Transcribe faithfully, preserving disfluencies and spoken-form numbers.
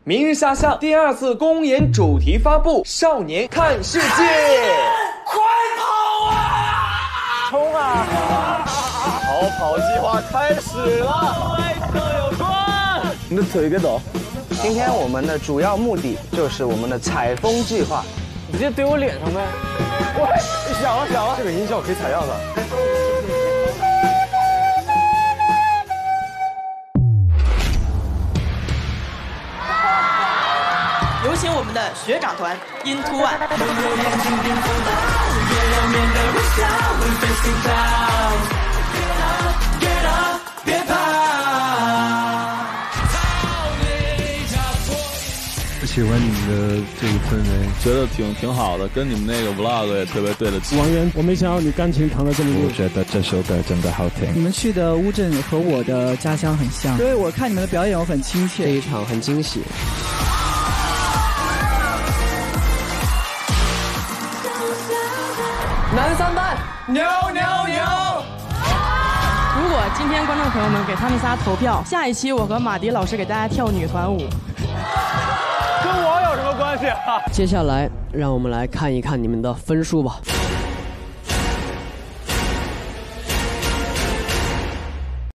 明日下乡第二次公演主题发布，少年看世界， 快跑啊！ 冲啊！逃跑计划开始了， 外侧有窗， 你的腿给抖。 今天我们的主要目的就是我们的采风计划， 直接怼我脸上呗！喂，响了响了，这个音效可以采样的。 有请我们的学长团 Into One。 喜欢你们的这个氛围， 觉得挺挺好的，跟你们那个 vlog 也特别对得起。 王源，我没想到你钢琴弹得这么厉害。 我觉得这首歌真的好听。 你们去的乌镇和我的家乡很像，所以我看你们的表演我很亲切。 这一场很惊喜。 男三班，牛牛牛！ 如果今天观众朋友们给他们仨投票，下一期我和马迪老师给大家跳女团舞。 跟我有什么关系啊？ 接下来，让我们来看一看你们的分数吧。